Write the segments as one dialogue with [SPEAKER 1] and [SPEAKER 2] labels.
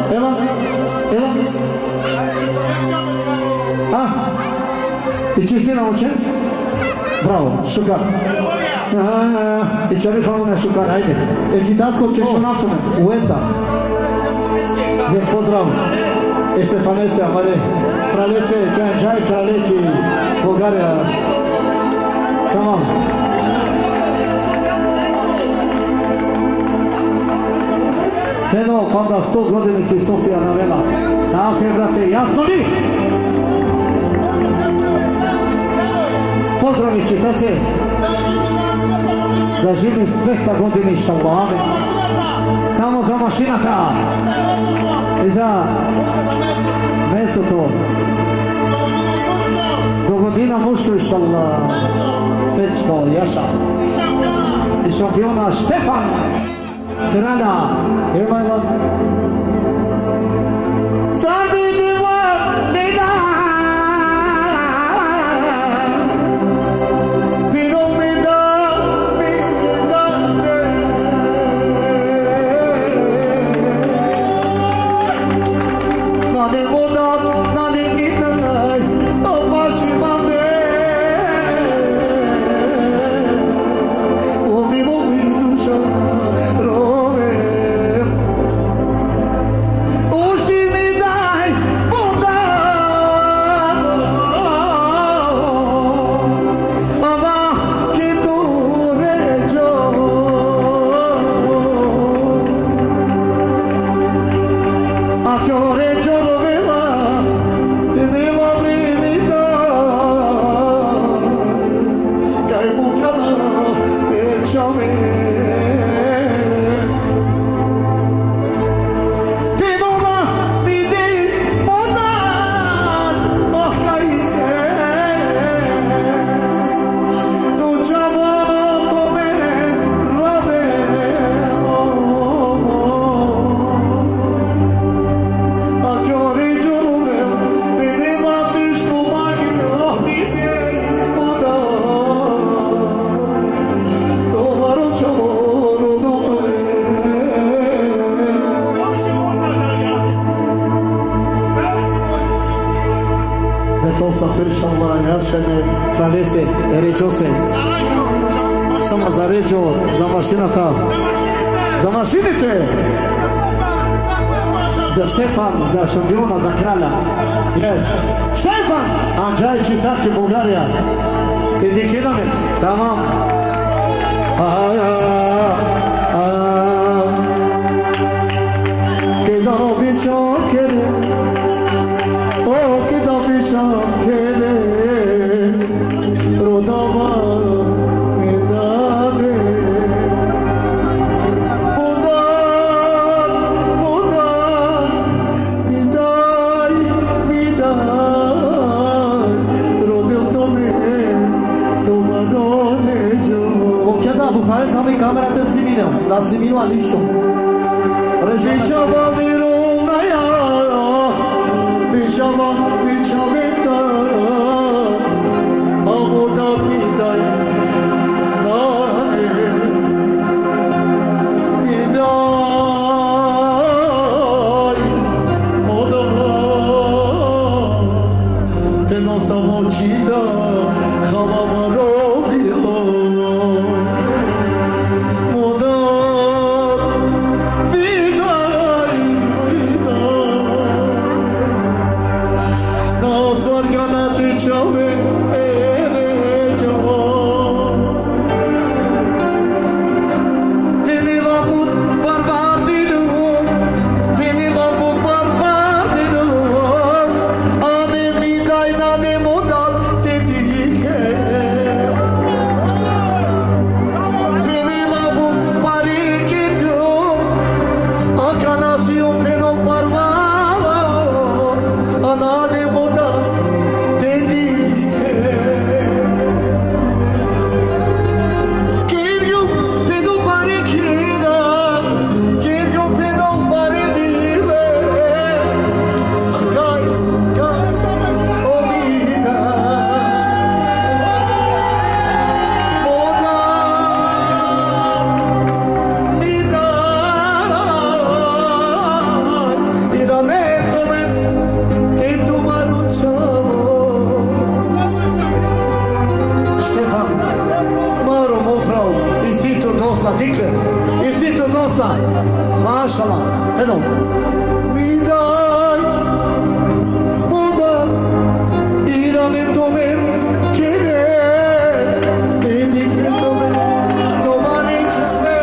[SPEAKER 1] Ela. E Cristina Ucen? Bravo, Șucar. E ce-a făcut lumea Șucar, haide.
[SPEAKER 2] Echitați cu ce
[SPEAKER 1] sunați-mă.
[SPEAKER 2] Uenta.
[SPEAKER 1] Din pozdrav. Este Fanesia, mare. Fralese, Canjai, Kraleki, Bulgaria. Tamam. Eno, panda 100 godini ti Sofija navela. Tako je, brate, jasno li? Pozdravi ćete se. Da živi 200 godini, šallah. Samo za mašinata. I za meso to. Do godina muštu, šallah. Srećno, jaša. I šampiona Štefan. Kralja, Emaila. Sadi diva, nida. Pino mi da, nani voda, nani nidaj, o baši mame. Ovi moji duša, Fralese, Reciose. Samo za Ređo, za mašinata. Za mašinite! Za Štefan, za šampiona, za kralja. Štefan! Andžaj Čitaki, Bulgarija. Ti dikidame? Tamam. Keda bi čokere, o keda bi čokere.
[SPEAKER 2] Camera te Slimineu, la Sliminu Alișu.
[SPEAKER 1] Bișava viruna ya, bișava bișaveța, amuda midai, nane, midai, moda, te nosa mochida, khavamaro bilo. Granate chove, ere chove. ăsta, Dicle. Institutul ăsta. Mașallah. Hello. Midai, moda, irane tomen, kere, dedike tomen, tomane chave.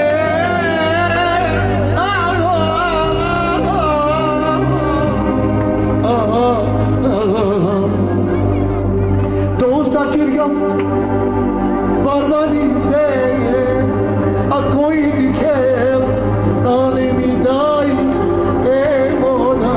[SPEAKER 1] Dosta kirgam, barbari de, a koi dike, nane midai, e moda.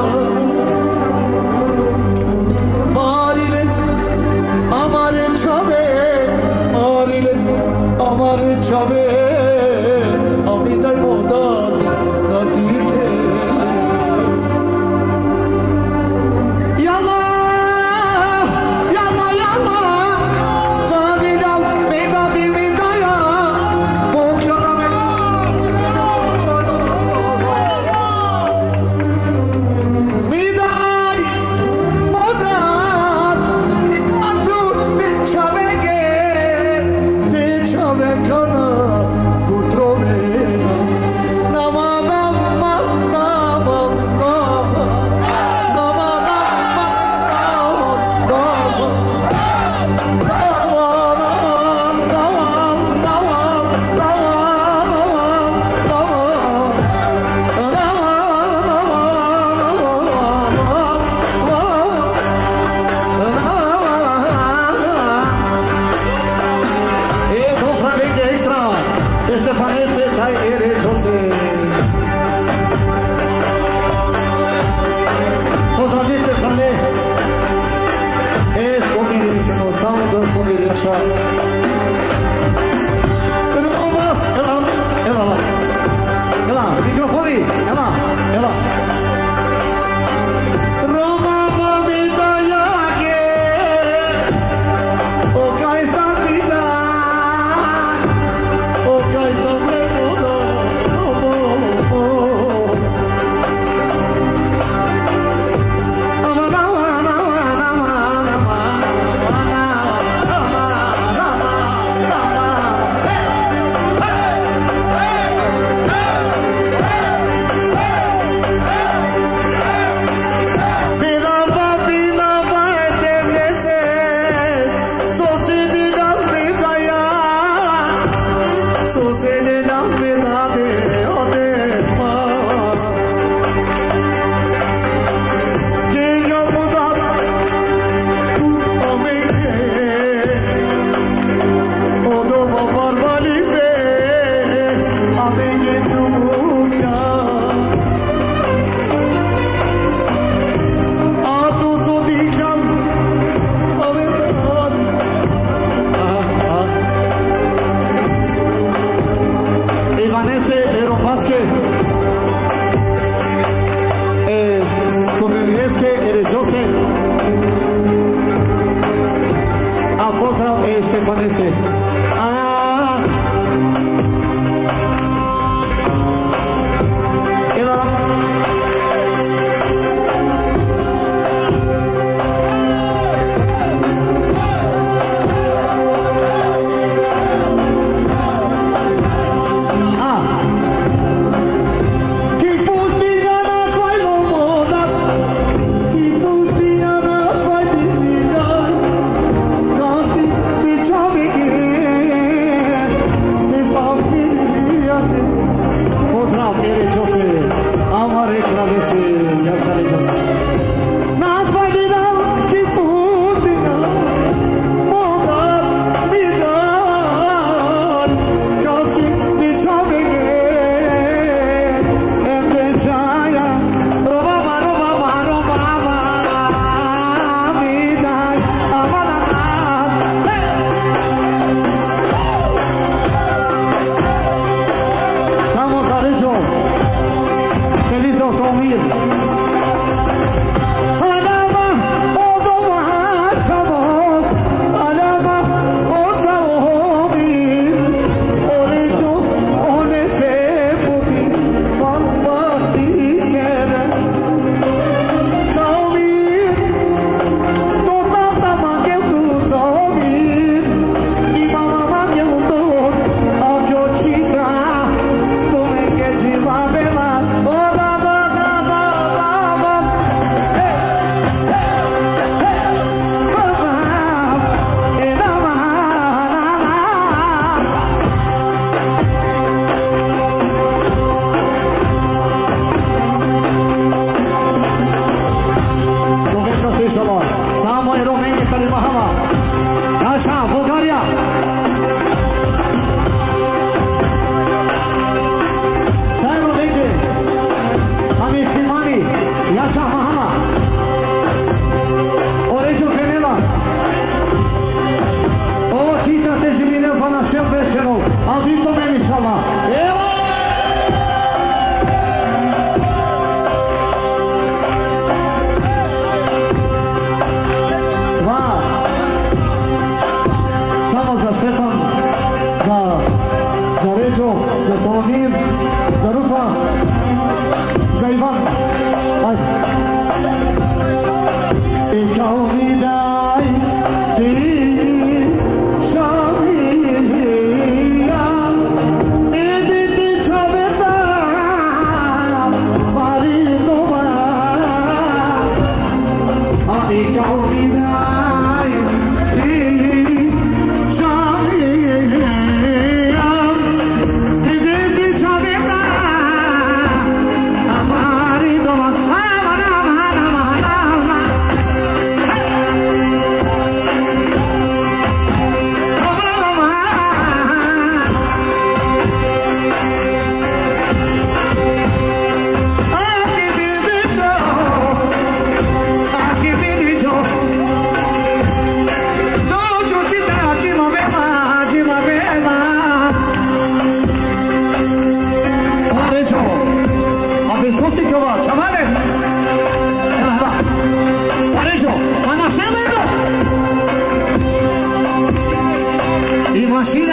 [SPEAKER 1] Marile, amare chave, marile, amare chave, amidai moda, na dike. Yama, yama, yama, sabida, meda dimidaya, mokyana me, midai, moda, atu, te chave kana,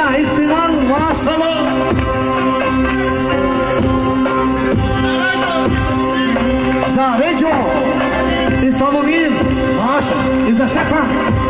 [SPEAKER 1] Ia, ihtimal, maşallah. Za Reggio, iz Salomir, maşallah, iz da Štefan.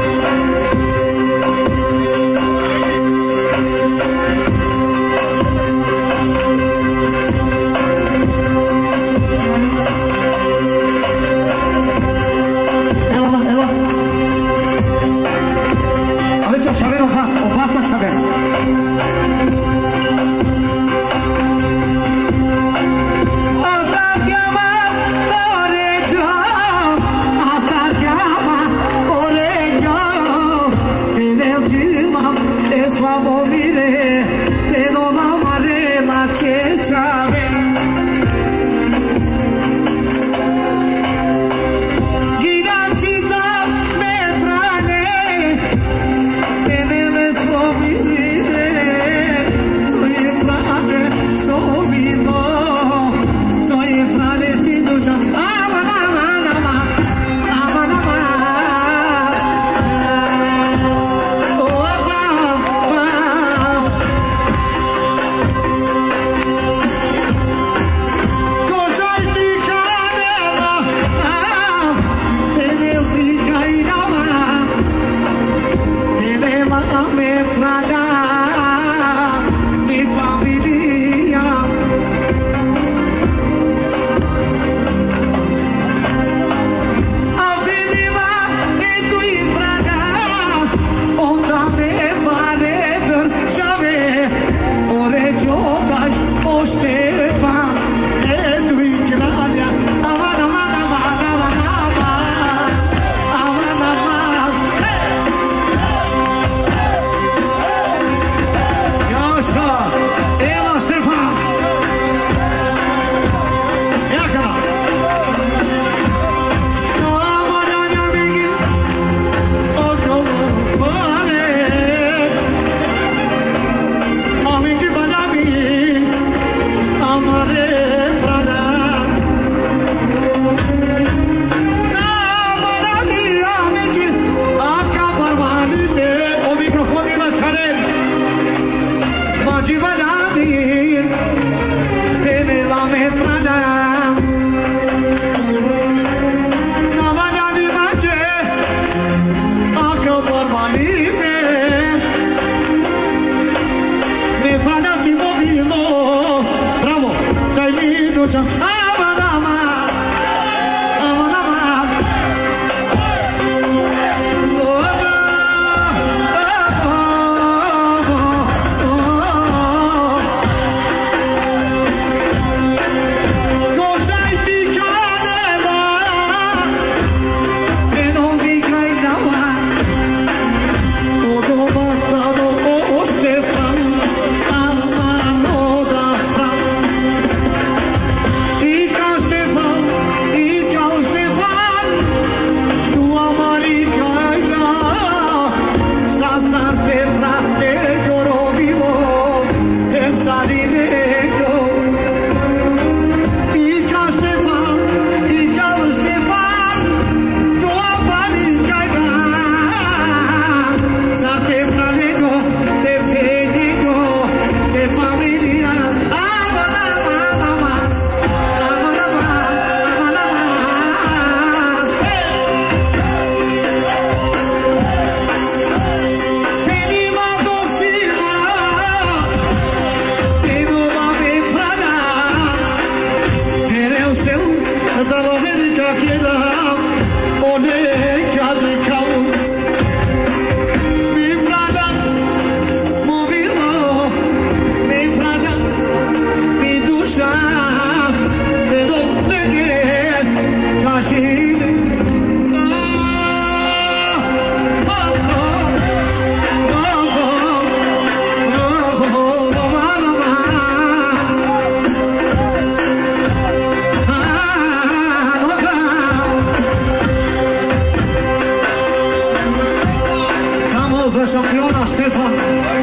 [SPEAKER 3] Șampiona Ștefan.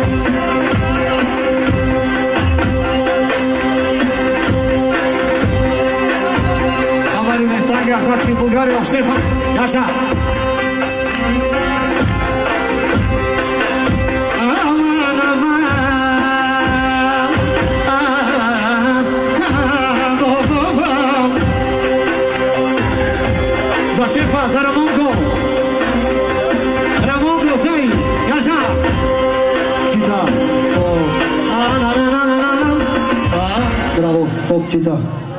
[SPEAKER 3] Amari ne strage acroci în Bulgaria Ștefan. Așa. Aman, aman. Za szefa, za Ramonko. Ramonko, zaj, Jaża.
[SPEAKER 2] Cita.
[SPEAKER 3] A, na.
[SPEAKER 2] Bravo, stop, cita.